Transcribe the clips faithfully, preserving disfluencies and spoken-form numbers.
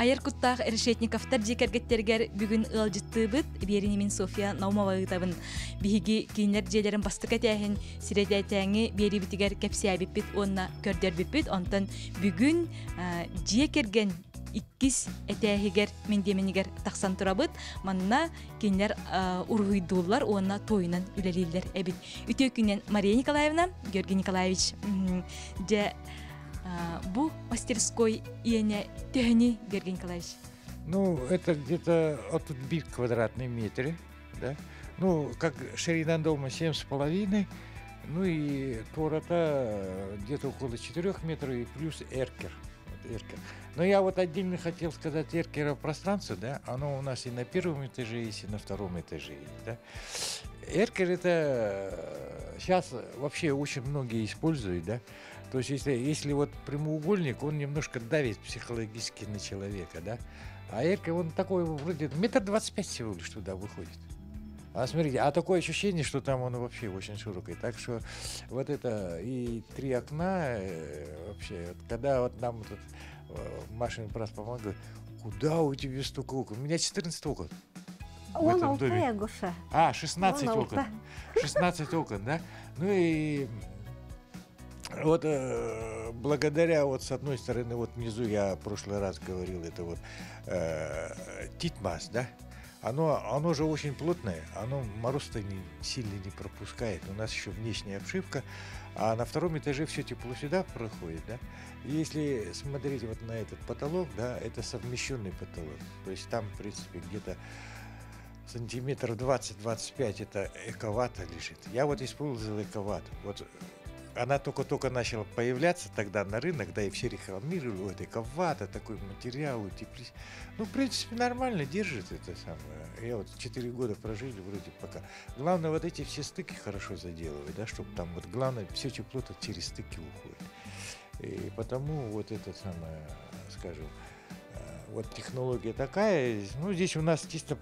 Айыр куттах Решетниковтар дикергеттергер бүгүн ылжыттыбыт Беринемин София Наумовагытабын биһиги кинер желерин бастык этәһин сиредәтәңи берибитигер кепсиябиппит онна көрдөрбиппит онтон бүгүн дикерген иккис этәһигер мендеменигер таксан турабыт манна кинер ургуйдуллар онна тойнан үлелилер эбит үтө күнен Мария Николаевна Георгий Николаевич же бу мастерской иене төхни Георгий Николаевич. Ну, это где-то от бит квадратный метр, да. Ну, как ширина дома семь с половиной, ну и творота где-то около четырех метров и плюс эркер. Вот эркер. Но я вот отдельно хотел сказать эркера пространство, да, оно у нас и на первом этаже есть, и на втором этаже есть, да. Эркер это сейчас вообще очень многие используют, да. То есть если, если вот прямоугольник, он немножко давит психологически на человека, да. А эркер, он такой вроде метр двадцать пять всего лишь туда выходит. А смотрите, а такое ощущение, что там оно вообще очень широкое. Так что вот это и три окна э, вообще, вот, когда вот нам тут э, Маша раз помогла, куда у тебя столько окон? У меня четырнадцать окон. В этом доме. А, шестнадцать окон. шестнадцать окон, да? Ну и вот э, благодаря, вот с одной стороны, вот внизу я в прошлый раз говорил, это вот э, титмас, да? Оно, оно же очень плотное, оно мороз-то не, сильно не пропускает. У нас еще внешняя обшивка, а на втором этаже все тепло сюда проходит, да? И если смотреть вот на этот потолок, да, это совмещенный потолок. То есть там, в принципе, где-то сантиметров двадцать-двадцать пять это эковата лежит. Я вот использовал эковат. Вот она только-только начала появляться тогда на рынок, да, и все рекламировали, вот эковата, такой материал, утеплить. Ну, в принципе, нормально держит это самое. Я вот четыре года прожили вроде пока. Главное, вот эти все стыки хорошо заделывать, да, чтобы там вот главное, все тепло-то через стыки уходит. И потому вот это самое, скажем, вот технология такая, ну, здесь у нас чисто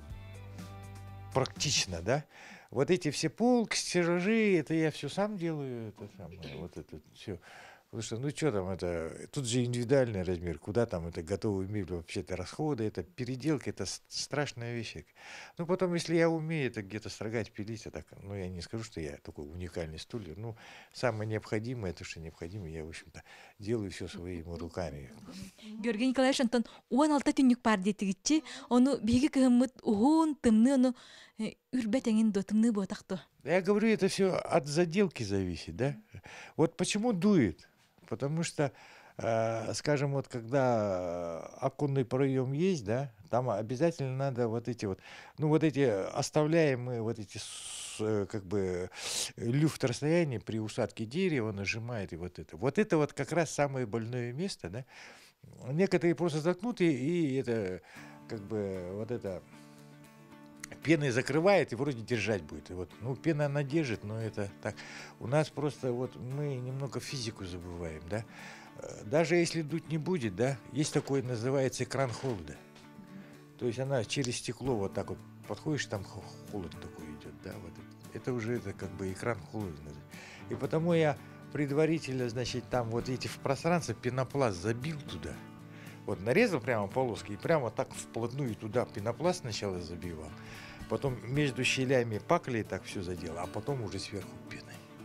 практично, да. Вот эти все полки, стеллажи, это я все сам делаю, это самое, вот это все. Потому что, ну что там, это, тут же индивидуальный размер, куда там это готовые мебель, вообще-то расходы, это переделка, это страшная вещь. Ну потом, если я умею это где-то строгать, пилить, а так, ну я не скажу, что я такой уникальный стулья, ну самое необходимое, то, что необходимо, я, в общем-то, делаю все своими руками. Георгий Николаевич, Антон, он алта тюнюк пардетигичи, ону биги кыгымыт ухун, тымны, ону үрбетеңин до тымны ботакто. Я говорю, это все от заделки зависит, да? Вот почему дует? Потому что, э, скажем, вот когда оконный проем есть, да, там обязательно надо вот эти вот, ну вот эти оставляемые вот эти как бы люфт расстояния при усадке дерева нажимает и вот это. Вот это вот как раз самое больное место, да. Некоторые просто заткнут и, и это как бы вот это пеной закрывает и вроде держать будет. И вот, ну, пена она держит, но это так. У нас просто вот мы немного физику забываем, да. Даже если дуть не будет, да, есть такое, называется экран холода. То есть она через стекло вот так вот подходишь, там холод такой идет, да, вот это, это уже это как бы экран холода. И потому я предварительно, значит, там вот эти в пространстве пенопласт забил туда. Вот нарезал прямо полоски и прямо так вплотную туда пенопласт сначала забивал. Потом между щелями паклей так все заделал, а потом уже сверху пеной.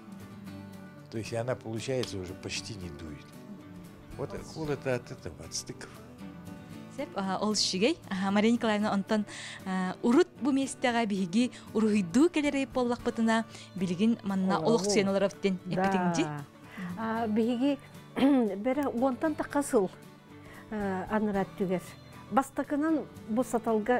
То есть она, получается, уже почти не дует. Вот холод от этого, от стыков. Сеп, ол шигей, Мария Николаевна, онтан урут бу местега биги уруйду келерей поллак бытына билигин манна олук сеналаровтен эпитинди. Да. Биги бере онтан такасыл анрат түгер. Бастакынан бу саталга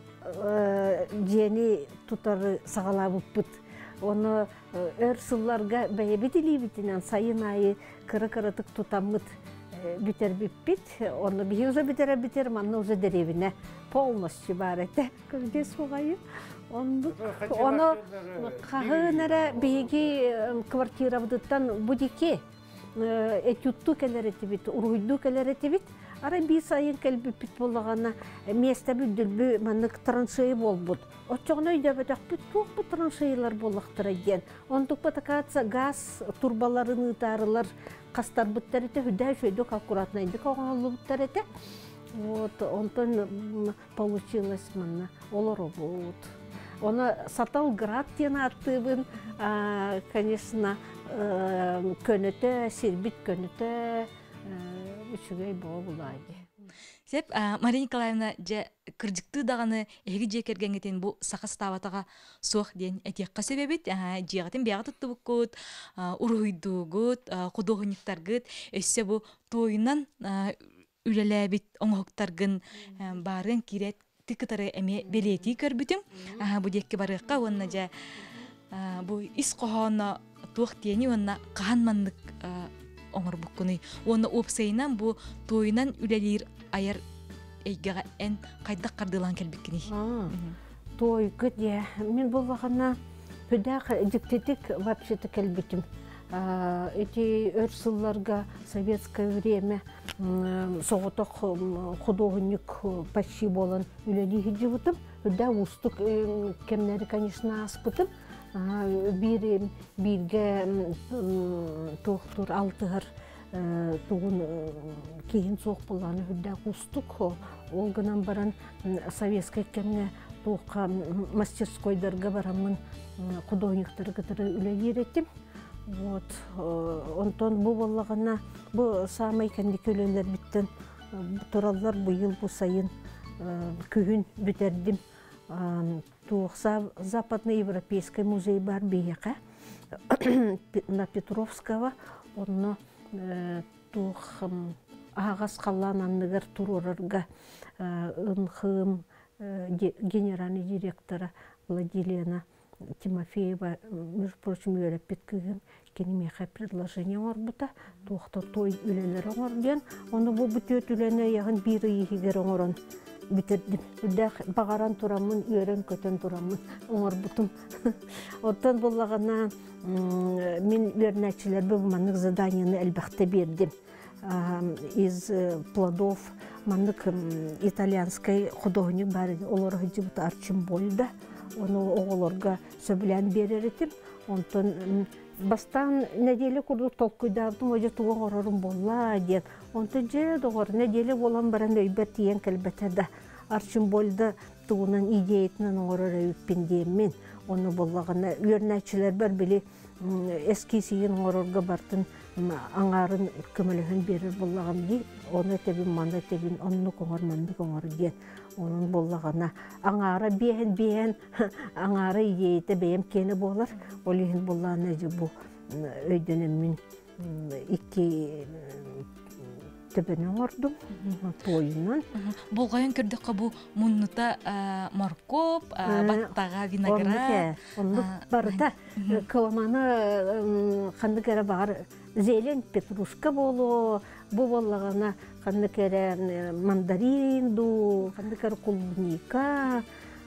жени тутары сагалабыппыт. Оны өр сылларга бәйбетилибитинен сайын айы кыры-кырытык тутаммыт битер биппит. Оны бихи уже битер битер, манны уже деревине полностью барете. Когда сугайы. Оны кахынара биги квартира будыттан будике этютту келеретибит, уруйду келеретибит. Ара бис айын келбиппит болағана места бүдділбі маннык траншеи болбуд. Отчоғына үйде бәтәк бүт бұл траншеилар болақтыр еген. Ондық бәтәкатса газ турбаларын ұтарылар қастар бұттар еті, хүдәй шөйдік аккуратна енді қоғанлы бұттар еті. Вот, онтон получилось манна, олоро вот. Оны Саталград тен аттыбын, конечно, көнөтө, сирбит көнөтө, үчүгөй боо булайды. Сеп, Мария Николаевна, же кырдыктыы даганы эги жекергенгетен бу сахас табатага суох ден этекка себебит, жегатын бияга туттубуккут, уруйдугут, кудогуниктаргыт, өссө бу тойунан үлелебит оңоктаргын барын кирет тикытары эме белети көрбүтүм. Бу декке барыкка онна же бу ис кохоно туох тени онна каанманнык оңор буккуны. Онна опсайынан бу тойунан үлелир аяр эйгага эн кайдак кардылан келбиккини. Той көдө мен болбагана педах диктетик вообще-то келбитим. Эти өрсылларга советское время соғытық художник почти болан үлелигі живутым. Үдә устық кемнері, конечно, аспытым. Бірге тоқтыр алтығыр туғын кейін соқ боланы үдә устық. Ол гынан баран советское кемне тоққа мастерскойдарға барамын художниктарға үлелер еттім. Вот, онтон бу боллагана бу самай кендик өлелер биттен тураллар бу ел бу сайын күн бүтердим. Туохса Западный Европейский музей бар бияка на Петровского, онно туох агас каллананныгар турорарга ынхым генеральный директора Владилена Тимофеева, между прочим, я петкигим, кенемеха предложение орбута, тухто той үлелер орден, оны бу бүтөт үлене ягын бири ихигер оңорон битердим. Үдәк багаран турамын, үйрен көтөн турамын, оңорбутум. Оттан боллагана мен верначилер бу маннык заданияны әлбәхтә бердим. Из плодов маннык итальянский художник бар, олар хҗибут Арчимбольда. Оны оғыларға сөбілән береретім. Онтын бастан неделе күрді толқыдардың өже туған орырым болла ден. Онтын же доғыр неделе болан баран өйбәр тиен кәлбәтәді. Арчимбольда туғынан идеетінен орыр өйіппен деймен. Оны боллағына өрнәтшілер бар білі эскисиген орырға бартын аңарын көмілігін берір боллағым дей. Оны тәбін манда тәбін онны қоңыр манды қоңыр ден. Onun bollağına aŋara biyen biyen aŋara yeyte beyem keni bolar. Olihin bollağına bu öydönümün iki tübeni ordum toyundan. Bolğayın kördükka bu munnuta morkop, battağa vinagrat. Onu barıda kılamanı kandı kere bağır zelen petruşka bolu. Bu bollağına kandı kere mandarin du, kandı kere kulbunika,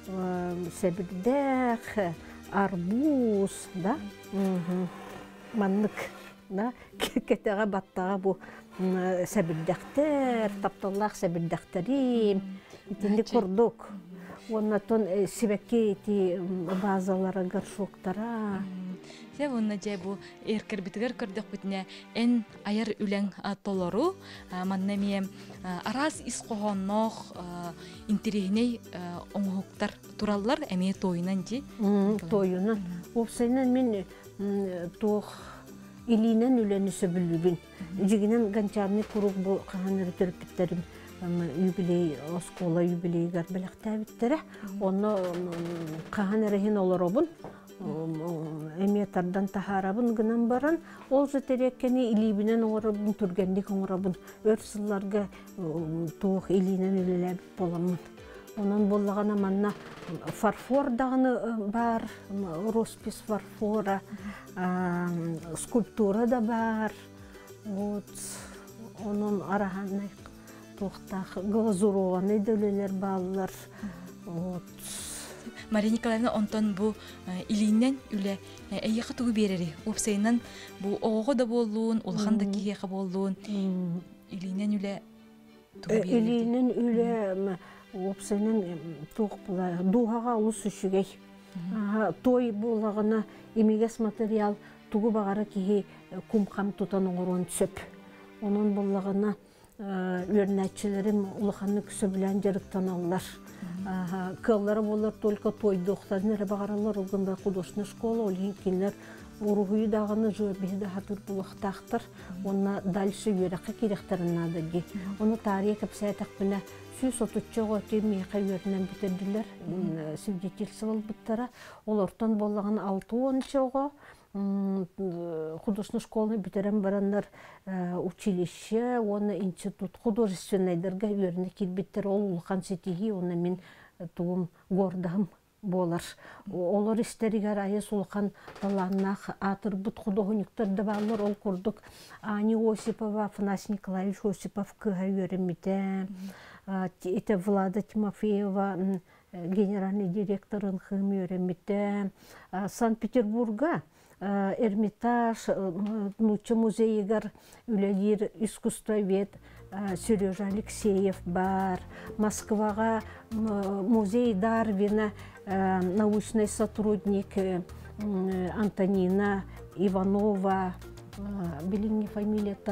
sebirdek, arbuz da. Manlık da. Ketege battağa bu sebirdekter, taptallak sebirdekterim. İtini kurduk. Ondan sebekki iti bazalara garşoktara. Сәб онна жай бу эркер битигер көрдөх бүтүнө эн аяр үлең толору манна мием арас ис когоннох интерегиней оңоктар тураллар эме тойунан жи тойунан опсайнан мен тох илинен үлени сөбүлүгүн жигинен ганчарны курук бу каныр төрпүттерим юбилей оскола юбилей гарбелакта биттере онно канырын олоробун эметардан тахарабын гынан баран, ол жетереккени илибинен оңорабын, түргендик оңорабын, өрсылларга туох илинен үлелебит боламын. Онан боллагана манна фарфор даганы бар, роспис фарфора, скульптура да бар. Вот, онун араханы туохтах глазурованный дөлелер баллар. Вот. Мария Николаевна онтон бу илинен үле эйяка тугу берери. Опсайнан бу оого да болуун, улхан да киеха болуун. Илинен үле тугу берери. Илинен үле опсайнан тугу була дуhага улус үшүгей. Той булагына эмегес материал тугу багара кии кумкам тутан оңорон сөп. Онун булагына өрнәтчілерім ұлықанны күсі білән жарықтан алылар. Кыллары болар только тойдуқтарын әрі бағаралар олғында художественная школа, олген келер ұрғыйы дағыны жөбейді хатыр бұлықтақтыр. Оны дальше өрәқі керектерін надырге. Оны тарих кәпсәйтақ білі сүйіс отуччоға өтем мейқа өрінен бітерділер. Свидетельсі бол бұттара. Ол ортан болағын алты ончоға художественная школа битерен барандар училище, оны институт художественныйдарға өріне келбеттер. Ол ұлған сетеги, оны мен туым гордағым болар. Олар істерігер айы сұлқан таланнақ атыр бұт художниктарды балар. Ол құрдық Ани Осипова, Афанасий Николаевич Осипов кыға өрімеді. Это Влада Тимофеева, генеральный директорын хым өрімеді. Санкт-Петербурга Эрмитаж, Нуча музейгар, Үләдер искусствовед Сережа Алексеев бар. Москваға музей Дарвина, научный сотрудник Антонина Иванова, біліңе фамилия-то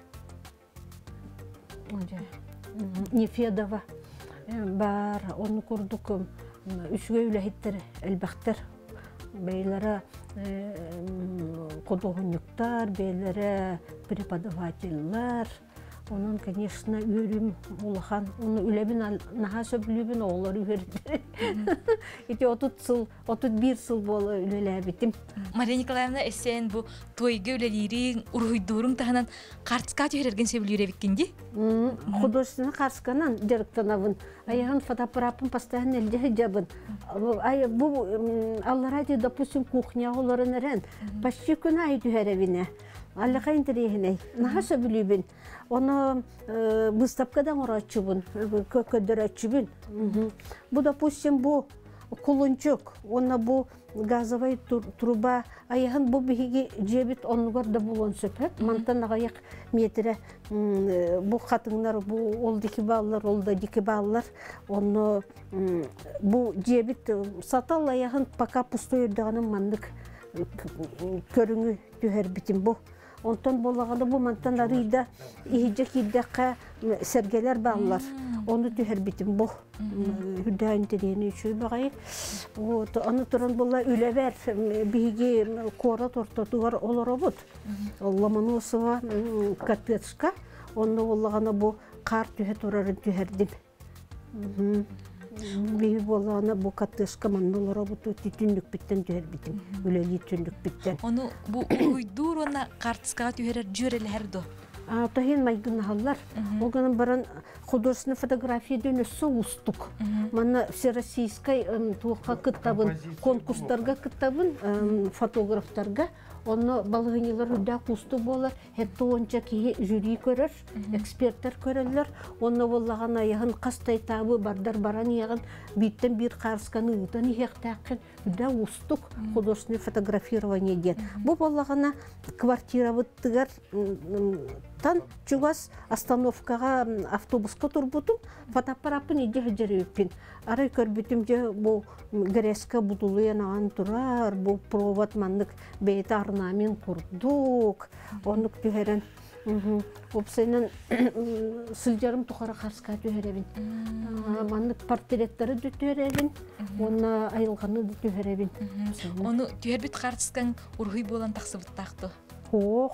Нефедова бар. Оны көрдік үшіге үләйттер, әлбәқтер. Бейлері художниктар, бейлері преподавательлар. Onun, конечно, үйрім олған. Оны үләбін, наға сөбілібін олар үйрді. Эти отыз бір сыл болы үләбітім. Мария Николаевна, әсен бұл тойғы үләлерің, ұрғыйдырың тағынан қартысқа түйерерген сөбіл үйребіккенде? Художественный қарсқанан директорнавын. Аяғын фотоаппаратын постоянно әлде жабын. Бұл алларады, допустим, кухня оларын әрін. Почти күн ай түйеребіне. Аллаға интерегіней. Наға сөбілібін. Оны выставкадан ұратчыбын, көкөдір әтчібін. Бұл, допустим, бұл кулынчық, оны бұл газовай труба, аяғын бұл бігі жебіт онығарда бұл он сөпет. Мантан ағаяқ метірі бұл қатыңлар, бұл ол декі балылар, ол да декі балылар. Оны бұл жебіт сатал аяғын пока пустой өрдіғанын мандық көріңі түйер бітім бұл. Онтан болағаны бұл мантан арыйда ихиджек иддәққа сәргелер бағылар. Оны түйер бітім бұл. Хүдәйін терені үші бағайы. Оны тұрын бұла үләбәр бігі қора тортатуғар олар обыд. Ломоносова катпетшка. Оны болағаны бұл қар түйе тұрарын түйердім. Бейі болағына бұл катпетшка мандылар обыд түтіндік біттен түйер бітім. Үләлі түндік біттен. Оны бұл ұйдур оны қартысқаға түйерер жүрелі әрді? Тахин майгын халлар. Оғанын баран художественный фотография дөнесі ұстық. Мана всероссийской туыққа кіттабын, конкурстарға кіттабын, фотографтарға. Оны балғынелер үдәк ұсты болар. Әтті онша кейі жюри көрір, эксперттер көрілер. Оны болаған аяғын қастай табы бардар баран аяғын биттен бір қарысқаны ұйтан ехтәқін үдәк ұстық художественный фотографирование ден. Бұл болағына квартира бұттығар тан чугас остановкаға автобусқа тұрбутым, фотоаппарапын еде жәрі өппен. Арай көрбітім же бұл гресқа бұдылыян аған тұрар, бұл провод мандық бейті арнамен құрдық, онық түйерен. Опсайнан сылжарым тұқара қарсқа түйеребін. Мандық портреттері түйеребін, оны айылғаны түйеребін. Оны түйербет қарсқан ұрғый болан тақсы бұттақты? Ох,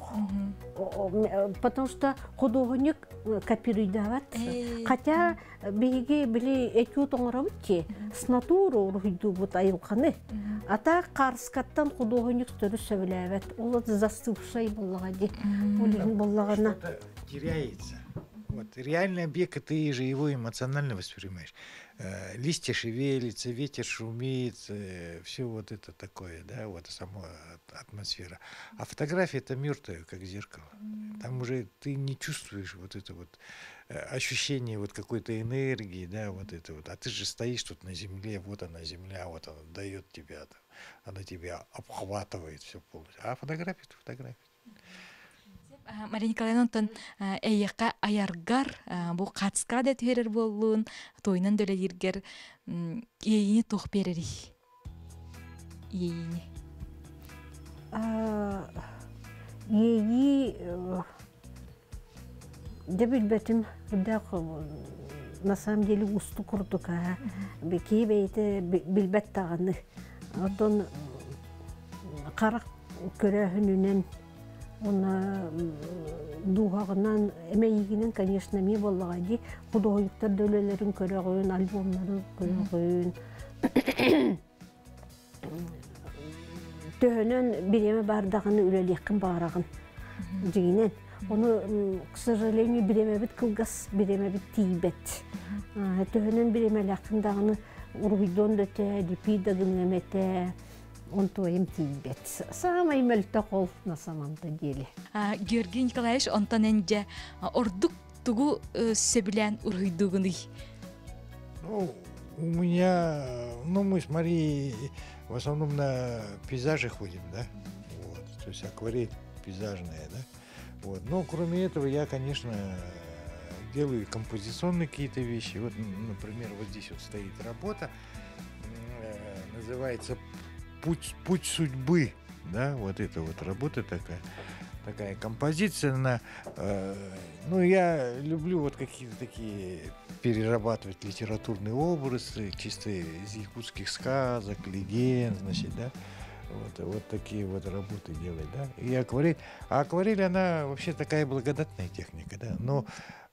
потому что художник копируйдават. Хотя беги били этюд оңырабыт с натуры ургуйду бут айылқаны. Ата қарскаттан художник түрі сөйләвет. Ол застывшай боллаға де. Олеген боллағана. Теряется. Вот реальный объект ты же его эмоционально воспринимаешь. Листья шевелятся, ветер шумит, все вот это такое, да, вот сама атмосфера. А фотография это мертвая, как зеркало. Там уже ты не чувствуешь вот это вот ощущение вот какой-то энергии, да, вот это вот. А ты же стоишь тут на земле, вот она земля, вот она дает тебя, она тебя обхватывает все полностью. А фотография это фотография. Мария Николаевна, онтон әйеққа аяргар, бұл қатысқа да түйерер болуын, тойынан дөля ергер ейіні тоқ берері. Ейіні. Ейі Да билбетим, да на самом деле усту курдука, беки бейте билбет таганы. Отон карак көрәһүнүнен, она дугагынан эмейигинен, конечно, ми боллагади, художниктар дөлелерин көрөгөн, альбомларын көрөгөн. Төнөн биреме бардагын үлелekkin барагын дигинен. Onu, к сожалению, биреме бит кылгас, биреме бит тийбет. Төнөн биреме лакындагыны ургуйдон дөтө, дипида гымнемете, он тоем тийбет. Самый мөлтөкол на самом-то деле. Георгий Николаевич, онтан энже ордук тугу сөбүлән ургуйдугуны. Ну, у меня, ну, мы с Марией в основном на пейзажи ходим, да, вот, то есть акварель пейзажная, да, вот, но кроме этого я, конечно, делаю композиционные какие-то вещи, вот, например, вот здесь вот стоит работа, называется «Путь, путь судьбы», да, вот эта вот работа такая, такая композиция, она, э, ну, я люблю вот какие-то такие перерабатывать литературные образы, чисто из якутских сказок, легенд, значит, да, вот, вот такие вот работы делать, да, и акварель, а акварель, она вообще такая благодатная техника, да, но,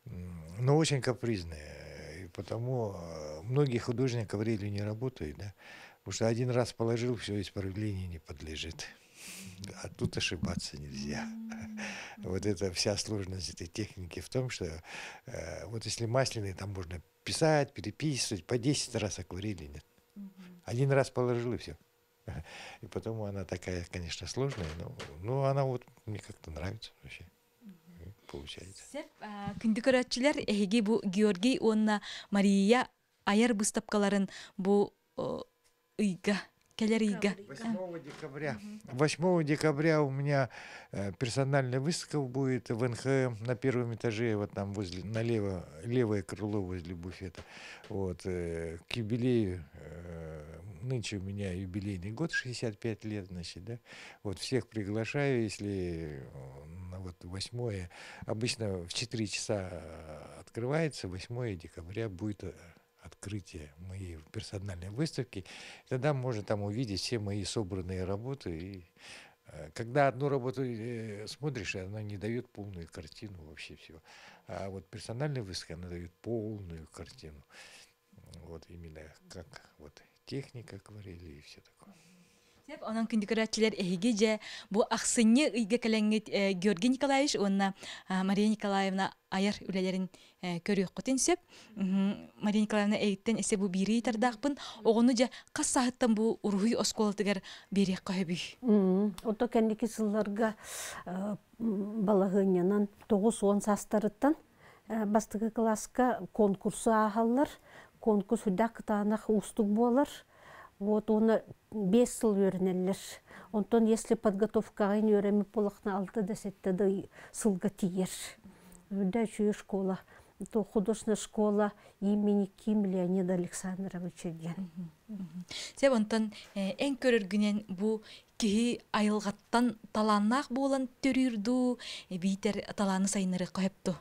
но очень капризная, и потому многие художники акварелью не работают, да, потому что один раз положил, все, исправлению не подлежит. А тут ошибаться нельзя. Вот это вся сложность этой техники в том, что э, вот если масляный, там можно писать, переписывать, по десять раз акварели нет. Один раз положил и все. И потому она такая, конечно, сложная, но, но она вот мне как-то нравится вообще. Получается. Күнді көрәтчілер әйге бұл Георгий онна Мария аяр бұстапқаларын бұл ыйга. восьмого декабря. восьмого декабря у меня э, персональная выставка будет в эн ха эм на первом этаже, вот там возле, налево, левое крыло возле буфета. Вот, э, к юбилею, э, нынче у меня юбилейный год, шестьдесят пять лет, значит, да. Вот всех приглашаю, если на вот восьмое, обычно в четыре часа открывается, восьмого декабря будет открытие моей персональной выставки, тогда можно там увидеть все мои собранные работы. И э, когда одну работу э, смотришь, она не дает полную картину вообще всего. А вот персональная выставка, она дает полную картину. Вот именно как вот техника акварели и все такое. Onun kündükörәтчеләр әйге же бу ахсынны ыйга кәләңгет Георгий Николаевич, онна Мария Николаевна аяр үләләрен көрүк көтен сөп. Мария Николаевна әйттен эсе бу бири тардакпын, огону же кас сааттан бу ургуй осколтыгар берек кайбы. Ото кәндики сылларга балагыннан тогуз он састарыттан бастыгы класска конкурсы ахаллар, конкурс хүдәк танах устук болар. Вот он без сыл өрнелер. Онтон, если подготовка не өрәмі полықна алты десетті да сылға тиер. Дальше школа. То художественная школа имени Ким Леонида Александровича ден. Сәп онтон, ән көріргінен бұл кеғи айылғаттан таланнақ болан төрірді, бейтер таланы сайыныры қойыпты?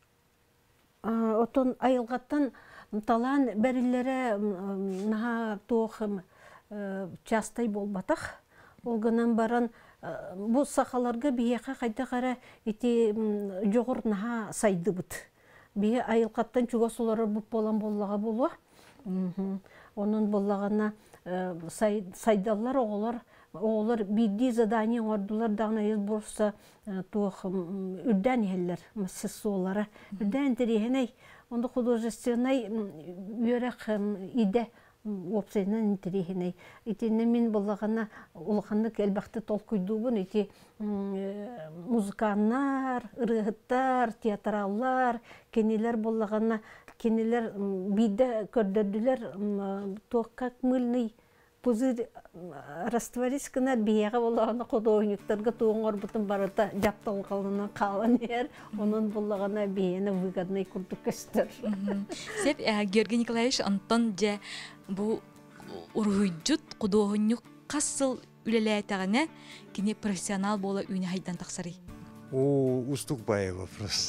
Отон айылғаттан талан бәрілері наға тоқым частай болбатақ. Олғынан баран бұл сақаларға бейеқа қайда қара еті жоғыр наға сайды бұд. Бейе айылғаттан чуға солары бұп болан болаға болуа. Оның болағына сайдалар оғылар, оғылар бейді задание ордылар дағына ел бұрса тоқым үрдән елер, массесі олары. Үрдән тәрейіней, онды художественный үйерек иде опсайынан интерехиней. Итинне мен болағана улғанлык әлбәқті толкуйдуғын, ити музыканнар, ырығыттар, театраллар, кенелер болағана, кенелер биде көрдөрділер, тоқ как мыльный пузырь растворись кына бияға болағана художниктарға туғын орбытын барыта жаптал қалына қалан ер, onun болағана бияны выгодный күрдік көстір. Сеп, Георгий Николаевич, Антон же bu urhuyjut qudoğunyuk qasıl üleleytağına kine profesyonal bola üyne haydan taqsari. У Устукбаева вопрос.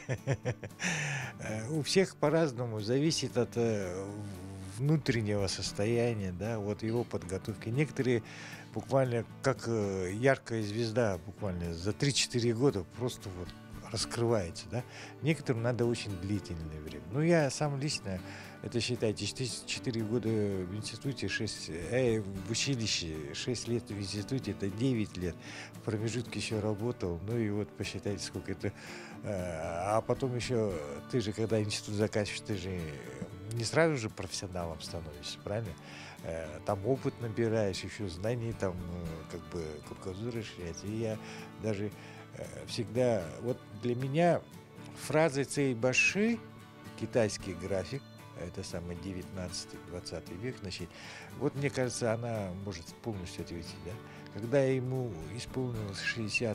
У всех по-разному, зависит от э, внутреннего состояния, да, вот его подготовки. Некоторые буквально как э, яркая звезда, буквально за три-четыре года просто вот раскрывается, да. Некоторым надо очень длительное время. Ну, я сам лично, это считайте, четыре года в институте, шесть, э, в училище, шесть лет в институте, это девять лет. В промежутке еще работал, ну и вот посчитайте, сколько это. Э, а потом еще, ты же, когда институт заканчиваешь, ты же не сразу же профессионалом становишься, правильно? Э, там опыт набираешь, еще знаний, там, э, как бы, кругозор расширять. И я даже э, всегда, вот для меня фраза «цейбаши», китайский график, это самый девятнадцатый-двадцатый век, значит, вот мне кажется, она может полностью ответить, да. Когда ему исполнилось шестьдесят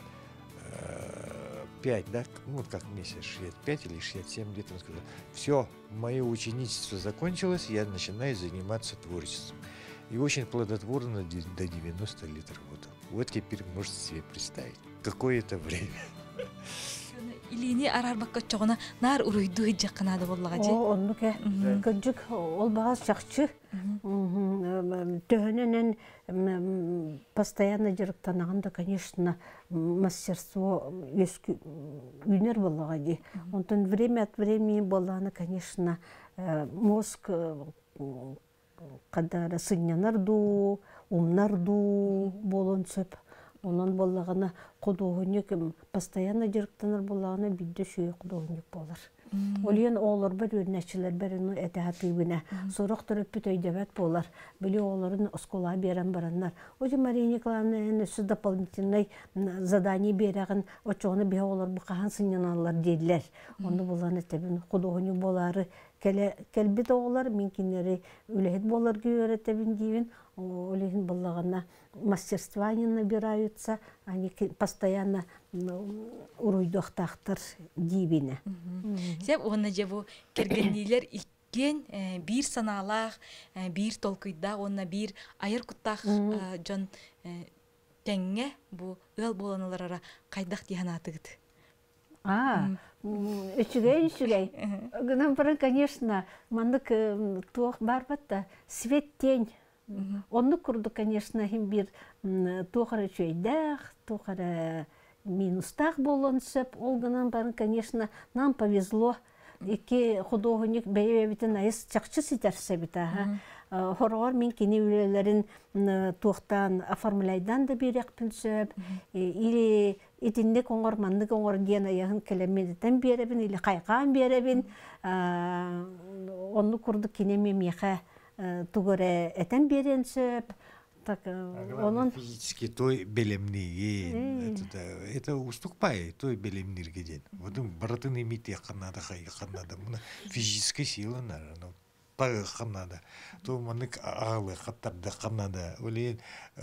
пять, да, ну вот как месяц, шестьдесят пять или шестьдесят семь лет, он сказал: все, мое ученичество закончилось, я начинаю заниматься творчеством. И очень плодотворно до девяноста лет работал. Вот теперь можете себе представить, какое-то время. Илини арарбакка чоғына нар уруйду хиджа қанады боллаға же. О, онны ке. Гүнжік ол бағас жақшы. Төхінінен постоянно жүріктанағында, конечно, мастерство үйнер боллаға де. Онтан время от времени боллағаны, конечно, мозг қадары сынянарду, умнарду болын сөп. Онан боллағына құдуғынек, постоянно жүріктанар боллағына бидді шүйе құдуғынек болар. Олен олар бір өрнәшілер бірінің әтәғаты үйіне. Сорақ тұрып бүт өйдебәт болар. Білі оларын ұскола берен баранлар. Оже Мария Николаевна өсі дополнительный задание берәғін, очоғыны бе олар бұқахан сынyaналар дейділер. Онды болған әтәбін құдуғынек болары кәлбет оғылар, менкенері үләйт болар күйер дейін. Олеген боллағына мастерствоны набираются, они постоянно уруйдоқтақтыр дейбіне. Сәп, оғына же бұл кергеннейлер иккен бір саналақ, бір толкүйда, оғына бір айыр құттақ жон тәңе бұл ұл боланалар қайдақ дейін атығыды. А, үчігей, үчігей. Гынан бұрын, конечно, мандық туақ бар бәтті, свет тень. Онны күрді, конечно, бір туғары чөйдәқ, туғары минустақ болын сөп. Ол гынан барын, конечно, нам повезло. Ике художник бәйбәбітін айыз чақчы сетерсе біті. Хорғар мен кені үлелерін туқтан оформляйдан да берек пін сөп. Или етіндік оңғар, мандық оңғар ден аяғын кәлемедеттен беребін, или қайқан беребін. Онны күрді кенеме меха тугоре этен берен сөп. Главное, физически той белемнеге. Это уступай той белемнерге ден. Вот братын имейте қанада, қанада. Физическая сила, наверное. Тағы қанада. То манык ағылы қаттарды қанада. Олейін,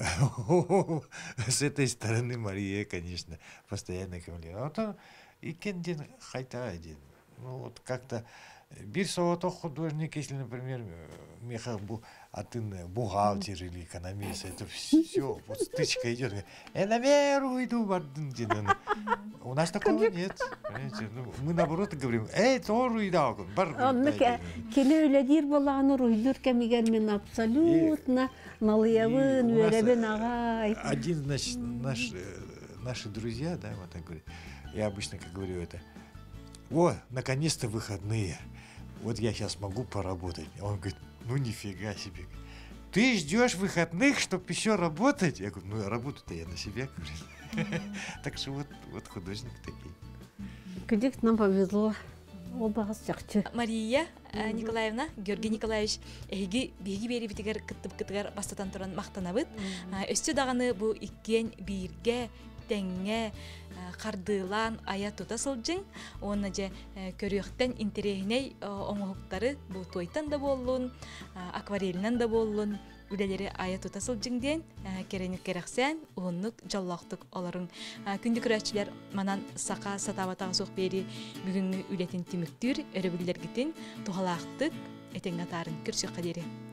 с этой стороны Мария, конечно, постоянно комментирует. А то и кен ден қайта ден. Ну вот как-то bir сооток художник, если, например, меха атын бухгалтер или экономист, это все, вот стычка идет. Я на веру иду, бардын. У нас такого нет. Ну, мы наоборот говорим: эй, тоже иду, бардын. Кені өләдер болағаны руйдыр кәмегер мен абсолютно налыявын, өрәбін ағай. Один, значит, наш, наши друзья, да, вот так говорит, я обычно, как говорю, это: о, наконец-то выходные. Вот я сейчас могу поработать. Он говорит: ну нифига себе. Ты ждешь выходных, чтобы еще работать? Я говорю: ну работаю-то я на себя. Так что вот, вот художник такие. Күдік нам повезло. Ол бағыз жақчы. Мария Николаевна, Георгий Николаевич, әйгі бейгі бері бітігер кіттіп-кіттігер бастатан тұран мақтанабыд. Өсті дағаны бұл иккен бейірге, тәңе, қардылан аят тута сылжың. Оны же көріқтен интерегіней оңығықтары бұл тойтан да болуын, акварелінен да болуын, үлелері аят тута сылжың ден, керенік керексен, ұғынлық, жаллақтық оларын. Күнді күрәтшілер манан сақа сатаватағы соқ бері бүгінгі үлетін тиміктір, өрі білдергітін, тұғалақтық, әтен атарын күрсі қадері.